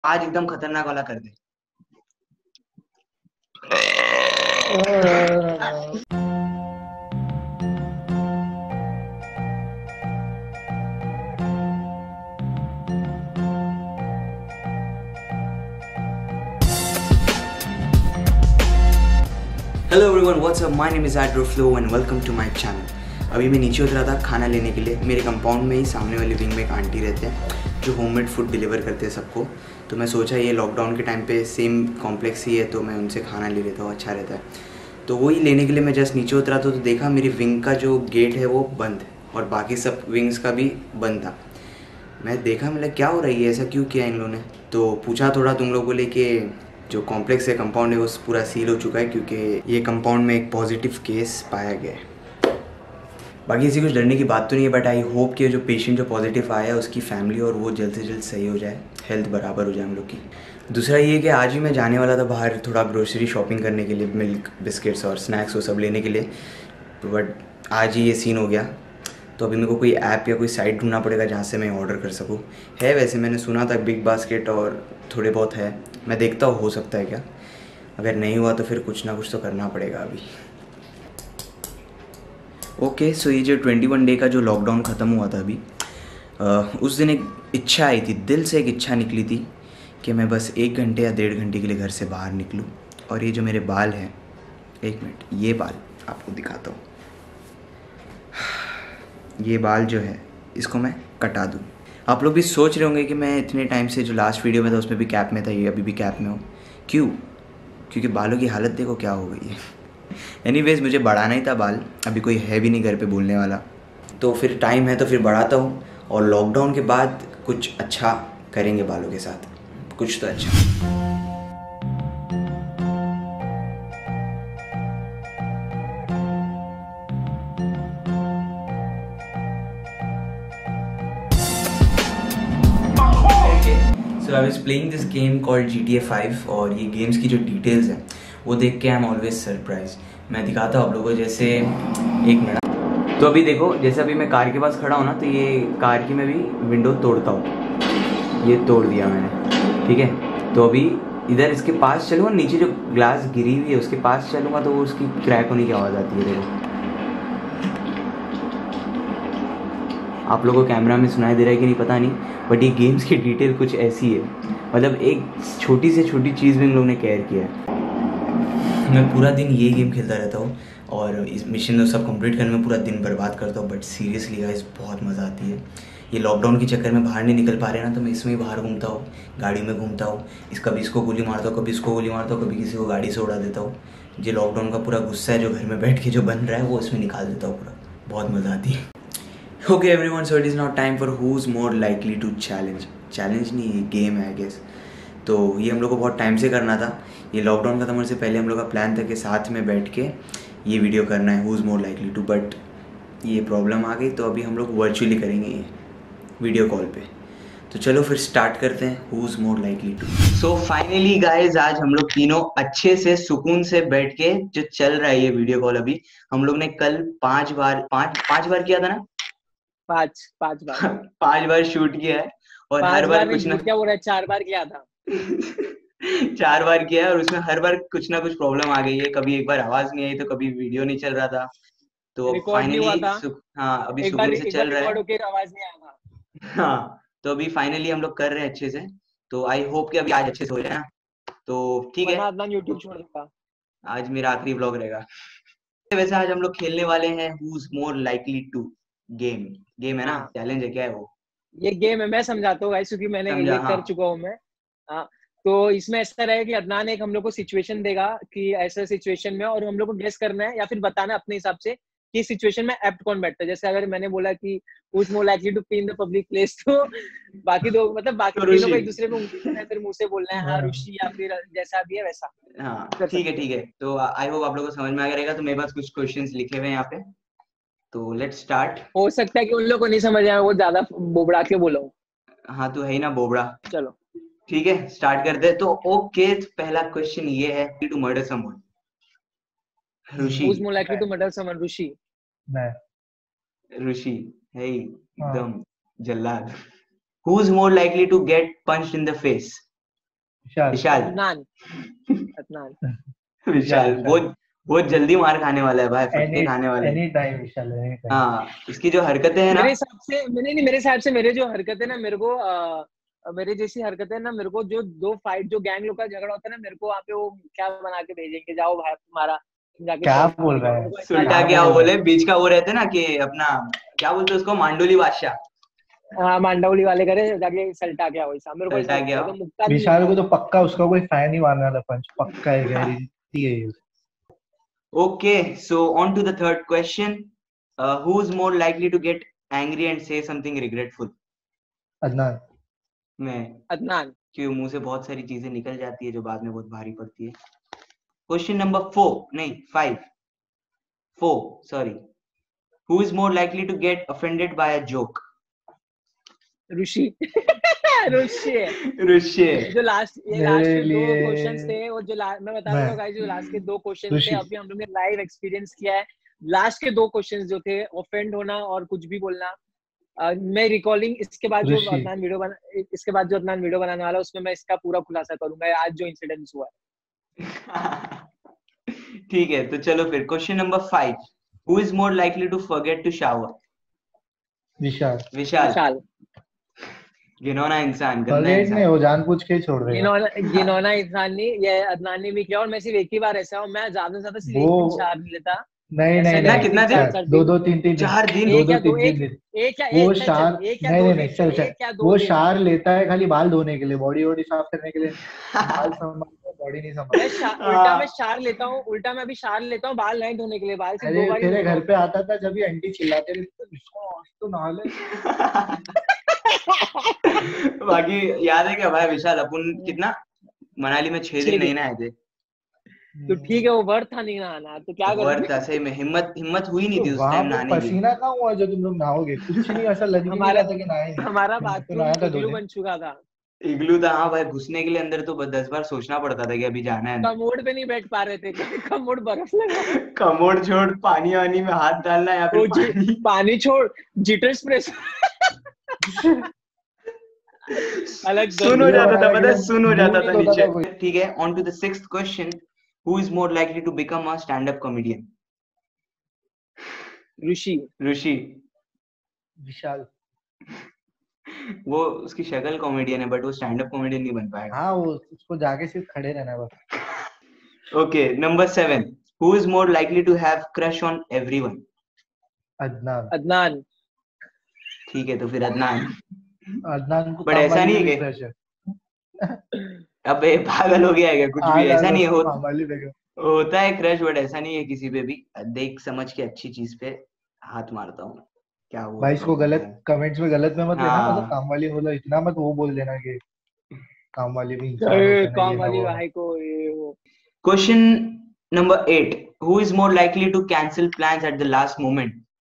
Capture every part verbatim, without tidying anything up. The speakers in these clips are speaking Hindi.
आज एकदम खतरनाक वाला कर दे। Hello everyone, what's up, my name is एड्रो फ्लो and welcome to my channel. अभी मैं नीचे उतरा था खाना लेने के लिए। मेरे कंपाउंड में ही सामने वाली विंग में एक आंटी रहते हैं जो होममेड फूड डिलीवर करते हैं सबको। तो मैं सोचा ये लॉकडाउन के टाइम पे सेम कॉम्प्लेक्स ही है तो मैं उनसे खाना ले लेता हूँ, अच्छा रहता है। तो वही लेने के लिए मैं जस्ट नीचे उतरा था तो देखा मेरी विंग का जो गेट है वो बंद है और बाकी सब विंग्स का भी बंद था। मैं देखा, मतलब क्या हो रही है, ऐसा क्यों किया इन लोगों ने। तो पूछा थोड़ा तुम लोगों को लेके, जो कॉम्प्लेक्स है, कंपाउंड है, वो पूरा सील हो चुका है क्योंकि ये कंपाउंड में एक पॉजिटिव केस पाया गया है। बाकी ऐसी कुछ डरने की बात तो नहीं है, बट आई होप कि जो पेशेंट जो पॉजिटिव आया है उसकी फैमिली और वो जल्द से जल्द सही हो जाए, हेल्थ बराबर हो जाए हम लोग की। दूसरा ये कि आज ही मैं जाने वाला था बाहर थोड़ा ग्रोसरी शॉपिंग करने के लिए, मिल्क बिस्किट्स और स्नैक्स वो सब लेने के लिए, बट आज ही ये सीन हो गया। तो अभी मेरे को कोई ऐप या कोई साइट ढूंढना पड़ेगा जहाँ से मैं ऑर्डर कर सकूँ। है वैसे मैंने सुना था बिग बास्केट और थोड़े बहुत है, मैं देखता हूँ हो सकता है क्या। अगर नहीं हुआ तो फिर कुछ ना कुछ तो करना पड़ेगा अभी। ओके सो ये जो ट्वेंटी वन डे का जो लॉकडाउन ख़त्म हुआ था अभी, आ, उस दिन एक इच्छा आई थी, दिल से एक इच्छा निकली थी कि मैं बस एक घंटे या डेढ़ घंटे के लिए घर से बाहर निकलूँ और ये जो मेरे बाल हैं, एक मिनट, ये बाल आपको दिखाता हूँ। ये बाल जो है इसको मैं कटा दूँ। आप लोग भी सोच रहे होंगे कि मैं इतने टाइम से जो लास्ट वीडियो में था उसमें भी कैप में था, ये अभी भी कैप में हूँ, क्यों? क्योंकि बालों की हालत देखो क्या हो गई है। एनीवेज मुझे बढ़ाना ही था बाल, अभी कोई है भी नहीं घर पे बोलने वाला, तो फिर टाइम है तो फिर बढ़ाता हूँ। और लॉकडाउन के बाद कुछ अच्छा करेंगे बालों के साथ, कुछ तो अच्छा। So I was playing this game called G T A five और ये गेम्स की जो डिटेल्स हैं वो देख के आई एम ऑलवेज सरप्राइज। मैं दिखाता हूँ आप लोगों को, जैसे एक मिनट। तो अभी देखो, जैसे अभी मैं कार के पास खड़ा हूँ ना, तो ये कार की मैं भी विंडो तोड़ता हूँ, ये तोड़ दिया मैंने, ठीक है। तो अभी इधर इसके पास चलूँगा, नीचे जो ग्लास गिरी हुई है उसके पास चलूँगा तो वो उसकी क्रैक होने की आवाज़ आती है। देखो आप लोगों को कैमरा में सुनाई दे रहा है कि नहीं पता नहीं, बट ये गेम्स की डिटेल कुछ ऐसी है, मतलब एक छोटी से छोटी चीज़ में इन लोगों ने केयर किया है। मैं पूरा दिन ये गेम खेलता रहता हूँ और इस मिशन सब कंप्लीट करने में पूरा दिन बर्बाद करता हूँ, बट सीरियसली गाइस बहुत मज़ा आती है। ये लॉकडाउन के चक्कर में बाहर नहीं निकल पा रहे ना, तो मैं इसमें ही बाहर घूमता हूँ, गाड़ी में घूमता हूँ, इस कभी इसको गोली मारता हूँ, कभी इसको गोली मारता हूँ, कभी किसी को गाड़ी से उड़ा देता हूँ। ये लॉकडाउन का पूरा गुस्सा है जो घर में बैठ के जो बन रहा है वो इसमें निकाल देता हूँ पूरा, बहुत मज़ा आती है। Okay everyone, so it is not time for who is more likely to challenge. Challenge नहीं, ये गेम है आई गेस। तो ये हम लोग को बहुत टाइम से करना था, ये लॉकडाउन खत्म होने से पहले हम लोग का प्लान था कि साथ में बैठ के ये वीडियो करना है, who is more likely to, but ये प्रॉब्लम आ गई तो अभी हम लोग वर्चुअली करेंगे ये वीडियो कॉल पे। तो चलो फिर स्टार्ट करते हैं, who is more likely to. So finally guys, आज हम लोग तीनों अच्छे से सुकून से बैठ के जो चल रहा है ये वीडियो कॉल, अभी हम लोग ने कल पांच बार पांच पांच बार किया था ना, पांच पांच बार पांच बार शूट किया है और पांच हर बार बार नहीं, कुछ ना झूठ क्या बोल रहा है, चार बार किया था। चार बार किया है और उसमें हर बार कुछ ना कुछ प्रॉब्लम आ गई है। कभी एक बार आवाज नहीं आई तो कभी वीडियो नहीं चल रहा था। तो अब रिकॉर्ड नहीं हुआ फाइनली था। हाँ अभी एक बार सुकून से एक बार चल रहा है। रिकॉर्ड होके आवाज नहीं आया था। हाँ तो अभी फाइनली हम लोग कर रहे हैं अच्छे से, तो आई होप कि अभी आज अच्छे से हो जाए ना। तो ठीक है, वरना अदनान यूट्यूब तो छोड़ देगा। आज मेरा आखिरी ब्लॉग रहेगा। वैसे आज हम लोग खेलने वाले हैं who is more likely to game. Game है ना, हाँ, चैलेंज है, क्या है वो? ये गेम है, मैं समझाता हूँ गाइस, क्योंकि मैंने समझा? ये हाँ कर चुका हूँ मैं। हाँ, तो इसमें ऐसा रहेगा कि अदनान एक हम लोग को सिचुएशन देगा कि ऐसा सिचुएशन में, और हम लोग को गेस करना है या फिर बताना है अपने हिसाब से कि सिचुएशन में एप्ट कौन बैठता है। जैसे अगर मैंने बोला कि who's more likely to pee in the public place, तो बाकी दो मतलब बाकी तो तीनों को ऋषि। एक दूसरे पे उंगली करना है, फिर मुंह से बोलना है हाँ ऋषि, या फिर जैसा भी है वैसा हाँ कर ठीक है सकते हैं। ठीक है, तो आई होप आप लोगों को समझ में आ गया रहेगा। तो मेरे पास कुछ क्वेश्चंस लिखे हुए हैं यहाँ पे, तो लेट्स स्टार्ट। हो सकता है कि उन लोग को नहीं समझ आए, वो ज्यादा बोबड़ा के बोला हूँ। हाँ तो है ही ना बोबड़ा। चलो, ठीक है स्टार्ट कर दे। तो ओके, तो पहला क्वेश्चन ये है, to murder someone. Rishi. who's more likely to murder someone? Rishi. मैं। ऋषि है ही हाँ। एकदम जल्लाद। Who is more likely to get punched in the face? Vishal Vishal Adnan Adnan Vishal बहुत बहुत जल्दी मार खाने वाला है भाई, फटके एनी खाने वाला है। Anytime Vishal anytime. हाँ, इसकी जो हरकतें हैं ना, मेरे हिसाब से मैंने नहीं मेरे हिसाब से मेरे जो हरकतें ना मेरे को अ, मेरे जैसी हरकतें ना मेरे को जो दो फाइट जो गैंग लोग का झगड़ा होता है ना मेरे को वहाँ पे वो क्या बना के भेजेंगे, जाओ भाई तुम्हारा जाके क्या solve बोल करो। रहा है? मेरे को ऐसा सुल्टा लगता क्या है। वो बोले, बीच का वो रहते ना कि अपना क्या बोलते हैं उसको, मांडोली बादशाह, हाँ मांडवली वाले करे जाके सल्टा क्या वैसा मेरे को ऐसा सल्टा लगता क्या है। हो। तो मुक्का भी विशाल को तो मुक्का पक्का उसका कोई फैन ही मारने वाला पंच पक्का है, गारंटी है ये। Okay, so on to the third question. Uh, who's more likely to get angry and say something regretful? Adnan. मैं, अदनान क्यों मुंह से बहुत सारी चीजें निकल जाती है जो बाद में बहुत भारी पड़ती है। क्वेश्चन नंबर फोर, नहीं five, four sorry. Who is more likely to get offended by a joke? Rishi Rishi Rishi. जो लास्ट ये मेरे लास्ट के दो लिए क्वेश्चंस थे और जो ला- मैं बता रहा हूँ गाइस, जो लास्ट के दो क्वेश्चंस थे ऋषि। अभी हम लोग ने लाइव एक्सपीरियंस किया है। लास्ट के दो क्वेश्चंस जो थे ऑफेंड होना और कुछ भी बोलना, अ, मैं रिकॉर्डिंग इसके बाद जो ऋषि। अदनान वीडियो बना इसके बाद जो अदनान वीडियो बनाने वाला है उसमें मैं इसका पूरा खुलासा करूंगा आज जो इंसिडेंट्स हुआ है। ठीक है, तो चलो फिर question number five. Who is more likely to forget to shower? Vishal. Vishal. Vishal घिनौना इंसान, गंदा फॉरगेट नहीं, इंसान। वो जानबूझ के ही छोड़ देगा। गिनौना गिनौना इंसान नहीं, ये अदनान ने भी किया और मैं सिर्फ एक ही बार ऐसा हूँ, मैं ज्यादा से ज्यादा सिर्फ एक दिन वो शार नहीं लेता। नहीं ऐसा नहीं नहीं नहीं, कि कितना तीन चार दिन? चार दो दिन दो तीन तीन दिन, चार दिन? दो एक दो या दो तीन एक तीन दिन। एक या वो एक चल शार चल एक या नहीं दो नहीं नहीं दिन चल चल, एक या दो वो दिन शार लेता है खाली बाल धोने के लिए, बॉडी वॉडी साफ करने के लिए। बाल संभालता, बॉडी नहीं मैं संभालता। शा, उल्टा मैं शार लेता हूँ उल्टा मैं अभी शार लेता हूँ बाल नहीं धोने के लिए, बाल सिर्फ दो अरे बार ही तेरे धोता घर हूँ। पे आता था जब ये आंटी चिल्लाते रहते थे, "इसको आज तो नहा ले।" बाकी याद है क्या भाई विशाल, अपन कितना मनाली में छह दिन छह नहीं दिन नहाए थे। तो ठीक है वो वर्थ था नहीं नहाना तो क्या वर्थ करेंगे। था सही में, हिम्मत हिम्मत हुई नहीं तो थी उस वहां टाइम पे नहाने की। पसीना कहाँ हुआ जो तुम लोग नहाओगे? कुछ नहीं, ऐसा लग भी नहीं हमारा रहा था कि नहाए नहीं। हमारा मैं तो बाथरूम नहाया था दो इग्लू दिन। बन चुका था। इग्लू था हाँ भाई, घुसने के लिए अंदर तो दस बार सोचना पड़ता था कि अभी जाना है अंदर। कमोड पे नहीं बैठ पा रहे थे क्योंकि कमोड बर्फ लगा है। कमोड छोड़, पानी वानी में हाथ डालना या वो फिर जी पानी पानी छोड़ जिटर स्प्रेस अलग सुन हो वीडियो जाता था, बनाने के पता है लिए सुन हो मुंह जाता नहीं था धोता था कोई। नीचे। ठीक है, on to the sixth question. Who is more likely to become a stand up comedian? Rishi Rishi. Vishal. वो उसकी शक्ल कॉमेडियन है बट वो स्टैंड अप कॉमेडियन नहीं बन पाएगा। हाँ वो उसको जाके सिर्फ खड़े रहना है बस। Okay, number seven. Who is more likely to have crush on everyone? Adnan. Adnan ठीक है, तो फिर अदनान। अदनान को बट काम ऐसा वाली नहीं है पे भी कि क्रश है। अबे पागल हो गया है क्या? कुछ भी आज ऐसा आज नहीं है, उसको हो, काम वाली पे गया। होता है क्रश बट ऐसा नहीं है किसी पे भी। देख समझ के अच्छी चीज पे हाथ मारता हूँ, क्या हुआ भाई तो इसको गलत कमेंट्स में गलत में मत लेना, मतलब हाँ। काम वाली बोला इतना मत वो बोल देना कि काम वाली भी इंसान होता ए, है ना, काम ये ना वाली वो। भाई को ये वो question number eight. Who is more likely to cancel plans at the last moment?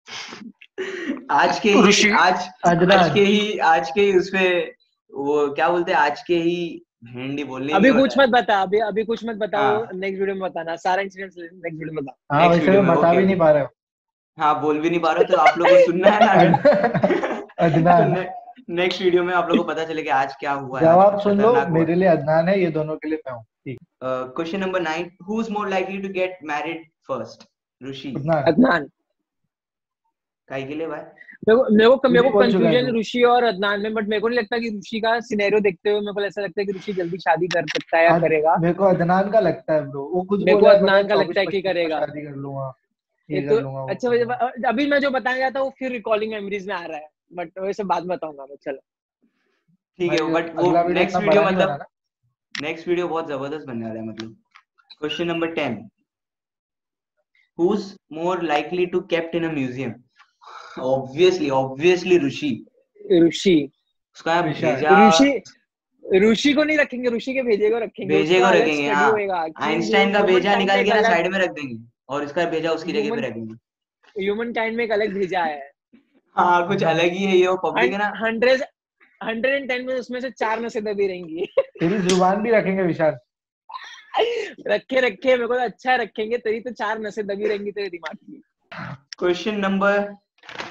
आज के ही ऋषि आज अदनान। आज के ही आज के ही उसपे वो क्या बोलते हैं, आज के ही भेंडी बोलने अभी नहीं कुछ होता है। मत बता अभी अभी कुछ मत बता वो हाँ। नेक्स्ट वीडियो में बताना सारा इंसिडेंट्स नेक्स्ट वीडियो में बता। हाँ नेक्स्ट वैसे वीडियो मैं में बता ओके भी नहीं ओके। पा रहा हूँ। हाँ, बोल भी नहीं पा रहे हो तो आप लोगों को सुनना है ना अगर अदनान। तो नेक्स्ट वीडियो में आप लोगों को पता चलेगा आज क्या हुआ है, जवाब आज सुन लो, खतरनाक हुआ। मेरे लिए अदनान है, ये दोनों के लिए मैं हूँ। ठीक। Question number nine. Who is more likely to get married first? Rishi. Adnan. Adnan काहे के लिए भाई? मेरे को मेरे को मेरे को बोल चुका है कंफ्यूजन तू। ऋषि और अदनान में, बट मेरे को नहीं लगता कि ऋषि का सिनेरियो देखते हुए मेरे को ऐसा लगता है कि ऋषि जल्दी शादी कर सकता है या अद- करेगा। मेरे को अदनान का लगता है ब्रो, वो खुद मेरे को बोला है, अदनान का चौबीस लगता है कि पच्चीस में करेगा। शादी कर लूंगा, ये ये तो कर लूंगा, वो अच्छा कर लूंगा। मुझे अभी मैं जो बताया जाता वो फिर रिकॉर्डिंग मेमोरीज में आ रहा है, बट वैसे बाद में बताऊंगा मैं। चलो ठीक है, भाई बट वो अगला वीडियो नेक्स्ट इतना वीडियो बड़ा नहीं मतलब बनाना। नेक्स्ट वीडियो बहुत जबरदस्त बनने वाला है मतलब। Question number ten. Who is more likely to kept in a museum? Obviously obviously Rishi. Rishi उसका विशाल। भेजा ऋषि ऋषि को नहीं रखेंगे, ऋषि के भेजे को रखेंगे, भेजे उसका को अलग रखेंगे स्टडी हाँ। होएगा कि आइंस्टाइन का ह्यूमन भेजा काइंड में निकाल एक के ना अलग साइड में रख देंगे और इसका भेजा उसकी जगह ह्यूमन पे रखेंगे। ह्यूमन काइंड में एक अलग भेजा है। हाँ, कुछ अलग ही है ये, वो पब्लिक है ना। हंड्रेड हंड्रेड एंड टेन में उसमें से चार नशे दबी रहेंगी। तेरी जुबान भी रखेंगे विशाल। रखे रखे मेरे को तो अच्छा है, रखेंगे तेरी तो चार नशे दबी रहेंगी तेरे दिमाग की। Question number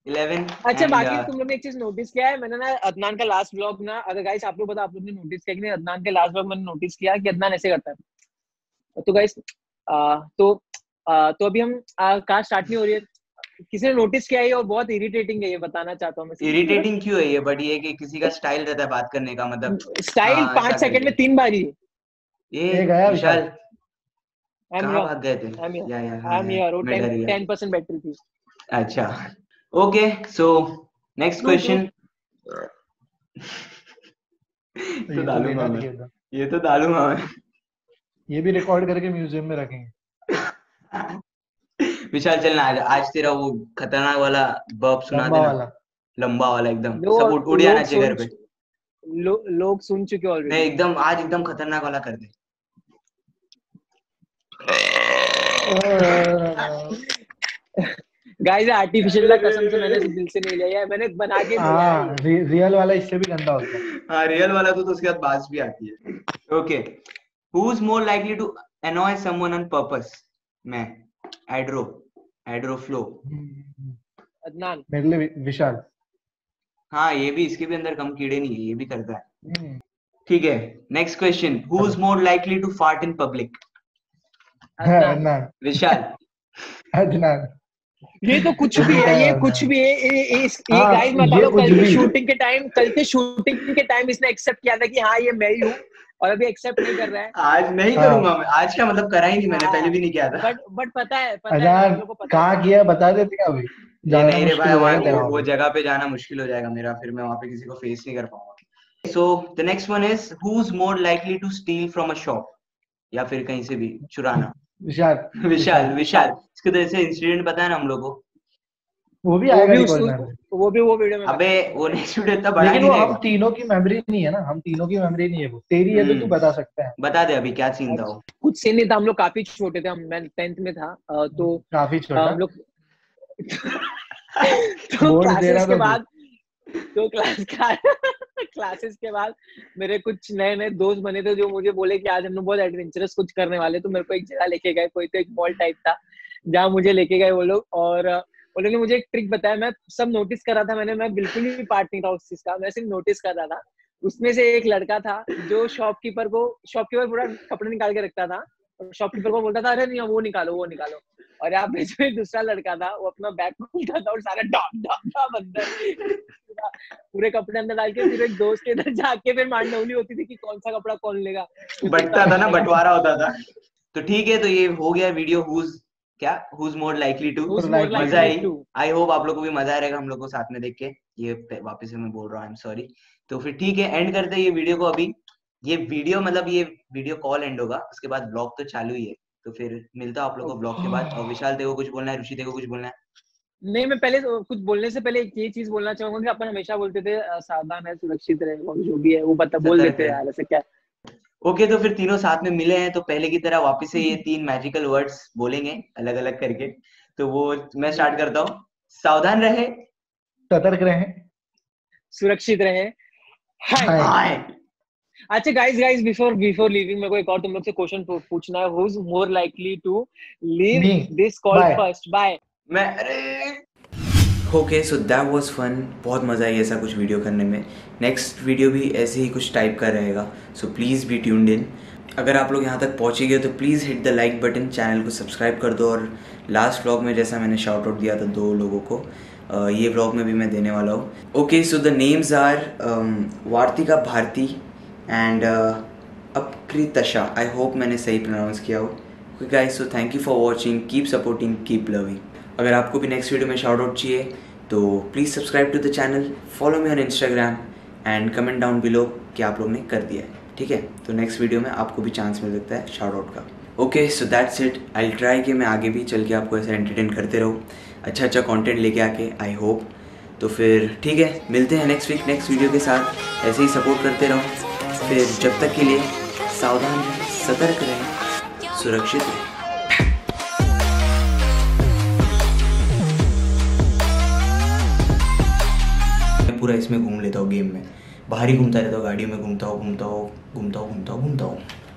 eleven. अच्छा बाकी तुम लोग ने एक चीज नोटिस किया है, मैंने ना अदनान का लास्ट व्लॉग ना, अगर गाइस आप लोग बताओ आप लोग ने नोटिस किया कि नहीं, अदनान के लास्ट व्लॉग मैंने नोटिस किया कि अदनान ऐसे करता है। तो गाइस तो आ, तो अभी हम कहाँ स्टार्ट नहीं हो रही है, किसी ने नोटिस किया है और बहुत इरिटेटिंग है, ये बताना चाहता हूँ मैं। इरिटेटिंग क्यों है ये? बट ये कि किसी का स्टाइल रहता है बात करने का, मतलब स्टाइल पांच सेकंड में तीन बारी। ये गया विशाल, कहाँ भाग गए थे? या या आई एम हियर, वो टेन परसेंट बैटरी थी। अच्छा ओके, सो नेक्स्ट क्वेश्चन। तो डालूंगा मैं, ये तो डालूंगा मैं, ये भी रिकॉर्ड करके म्यूजियम में रखेंगे। विशाल चलना आज, आज तेरा वो खतरनाक वाला बर्ब सुना देना, वाला लंबा वाला एकदम, सब उड़ उड़ जाना चाहिए घर पे। लो, लोग सुन चुके ऑलरेडी। नहीं एकदम आज एकदम खतरनाक वाला कर दे। गाइस आर्टिफिशियल का कसम से मैंने दिल से नहीं लिया है, मैंने बना के दिया है। रि, रियल वाला इससे भी गंदा होता है। हाँ रियल वाला तो, तो उसके बाद बात भी आती है। Okay, who is more likely to annoy someone on purpose? मैं, एड्रो, एड्रो फ्लो। अदनान। मेरे लिए विशाल। हाँ ये भी, इसके भी अंदर कम कीड़े नहीं है, ये भी करता है। ठीक है, next question, who is more likely to fart in public? Adnan. Vishal. Adnan. ये तो कुछ भी है, ये कुछ भी है, ये ये, ये गाइस मतलब कल के शूटिंग के टाइम, कल के शूटिंग के टाइम इसने एक्सेप्ट किया था कि हाँ ये मैं ही हूँ, और अभी एक्सेप्ट नहीं कर रहा है। आज नहीं करूंगा मैं, आज का मतलब करा ही नहीं मैंने, पहले भी नहीं किया था। बट बट पता है, पता है कहाँ किया बता देते क्या अभी? नहीं रे भाई, वो, वो जगह पे जाना मुश्किल हो जाएगा मेरा, फिर मैं वहाँ पे किसी को फेस नहीं कर पाऊंगा। So the next one is, who is more likely to steal from a shop, या फिर कहीं से भी चुराना? विशाल। विशाल विशाल इसके तरह से इंसिडेंट पता है ना हम लोगों को, वो भी आएगा वो भी वो वीडियो में। अबे वो नेक्स्ट वीडियो इतना बड़ा लेकिन वो हम तीनों की मेमोरी नहीं है ना, हम तीनों की मेमोरी नहीं है, वो तेरी है तो तू बता सकता है। बता दे अभी क्या सीन था वो। कुछ सीन नहीं था, हम लोग काफी छोटे थे, हम मैं टेंथ में था तो काफी छोटा हम लोग तो क्लासेस के बाद तो क्लास का क्लासेस के बाद मेरे कुछ नए नए दोस्त बने थे जो मुझे बोले कि आज हम लोग बहुत एडवेंचरस कुछ करने वाले, तो मेरे को एक जगह लेके गए, कोई तो एक मॉल टाइप था जहाँ मुझे लेके गए वो लोग, और वो लोगों ने मुझे एक ट्रिक बताया, मैं सब नोटिस कर रहा था, मैंने मैं बिल्कुल भी पार्ट नहीं था उस चीज का, मैं सिर्फ नोटिस कर रहा था। उसमें से एक लड़का था जो शॉपकीपर को शॉपकीपर पूरा कपड़े निकाल के रखता था, और शॉपकीपर को बोलता था अरे नहीं वो निकालो वो निकालो, और यहाँ पे जो दूसरा लड़का था वो अपना बैग खोलता था और सारा डॉम डॉम डॉम अंदर पूरे कपड़े अंदर डाल के, फिर एक दोस्त के इधर जाके फिर मारनौली होती थी कि कौन सा कपड़ा कौन लेगा, बंटता था ना, बंटवारा होता था। तो ठीक है, तो ये हो गया वीडियो हुज क्या हुज मोर लाइकली टू। मजा आई, आई होप आप लोग को भी मजा आएगा हम लोग को साथ में देख के। ये वापस से मैं बोल रहा हूँ, आई एम सॉरी। तो फिर ठीक है, एंड करते हैं ये वीडियो को अभी। ये वीडियो मतलब ये वीडियो कॉल एंड होगा, उसके बाद ब्लॉग तो चालू ही है, तो फिर मिलता हूँ आप लोग को ब्लॉग के बाद। और विशाल तेरे को कुछ बोलना है, ऋषि तेरे को कुछ बोलना है? नहीं, मैं पहले कुछ बोलने से पहले ये चीज बोलना चाहूंगा कि अपन हमेशा बोलते थे सावधान है, सुरक्षित रहे, जो भी है वो बता बोल देते हैं यार, ऐसा क्या। ओके okay, तो फिर तीनों साथ में मिले हैं, तो पहले की तरह वापस से ये तीन मैजिकल वर्ड्स बोलेंगे अलग अलग करके। तो वो मैं स्टार्ट करता हूँ। सावधान रहे, सतर्क रहे, सुरक्षित रहे, हाय। अच्छा guys guys before before leaving मेरे को एक और तुम लोग से क्वेश्चन पूछना है, who is more likely to leave this call first? Bye. मैं अरे okay, so that was fun, बहुत मज़ा आई ऐसा कुछ वीडियो करने में। नेक्स्ट वीडियो भी ऐसे ही कुछ टाइप का रहेगा, so please be tuned in. अगर आप लोग यहाँ तक पहुँचे गए तो please hit the like button, channel को सब्सक्राइब कर दो। और लास्ट व्लॉग में जैसा मैंने शाउट आउट दिया था दो लोगों को, uh, ये व्लॉग में भी मैं देने वाला हूँ। Okay, so the names are Vartika Bharti and Apritsha. I hope मैंने सही प्रोनाउंस किया हो। Okay guys, so thank you for watching, keep supporting, keep loving. अगर आपको भी नेक्स्ट वीडियो में शाउट आउट चाहिए तो please subscribe to the channel, follow me on Instagram and comment down below कि आप लोग ने कर दिया है, ठीक है? तो नेक्स्ट वीडियो में आपको भी चांस मिल सकता है शाउट आउट का। Okay, so that's it. I try कि मैं आगे भी चल के आपको ऐसे एंटरटेन करते रहूँ, अच्छा अच्छा कंटेंट लेके आके, आई होप। तो फिर ठीक है, मिलते हैं नेक्स्ट वीक नेक्स्ट वीडियो के साथ। ऐसे ही सपोर्ट करते रहो। फिर जब तक के लिए सावधान रहें, सतर्क रहें, सुरक्षित रहें। पूरा इसमें घूम लेता हूँ, गेम में बाहर ही घूमता रहता हूँ, गाड़ियों में घूमता हूँ घूमता हूँ घूमता हूँ घूमता हूँ घूमता हूँ